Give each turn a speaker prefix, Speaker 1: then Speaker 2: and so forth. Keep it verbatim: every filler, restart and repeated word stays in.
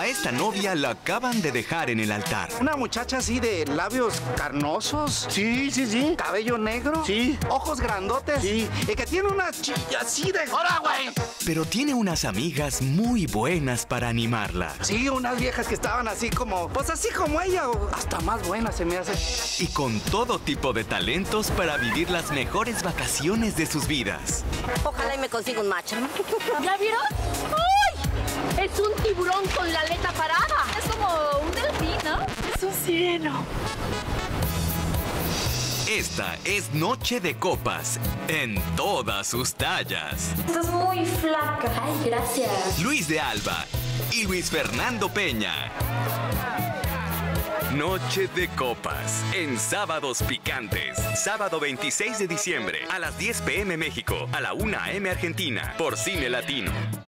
Speaker 1: A esta novia la acaban de dejar en el altar.
Speaker 2: Una muchacha así de labios carnosos.
Speaker 3: Sí, sí, sí.
Speaker 2: Cabello negro.
Speaker 3: Sí.
Speaker 2: Ojos grandotes.
Speaker 3: Sí.
Speaker 2: Y que tiene una chilla así de... ¡Hora, güey!
Speaker 1: Pero tiene unas amigas muy buenas para animarla.
Speaker 2: Sí, unas viejas que estaban así como... Pues así como ella, o hasta más buenas se me hace.
Speaker 1: Y con todo tipo de talentos para vivir las mejores vacaciones de sus vidas.
Speaker 4: Ojalá y me consiga un macho.
Speaker 5: ¿Ya vieron? ¡Uy! Es un tiburón con la aleta parada. Es como un delfín, ¿no? Es un sireno.
Speaker 1: Esta es Noche de Copas en todas sus tallas.
Speaker 5: Estás muy flaca. Ay, gracias.
Speaker 1: Luis de Alba y Luis Fernando Peña. Noche de Copas en Sábados Picantes. Sábado veintiséis de diciembre a las diez p m México, a la una a m Argentina, por Cine Latino.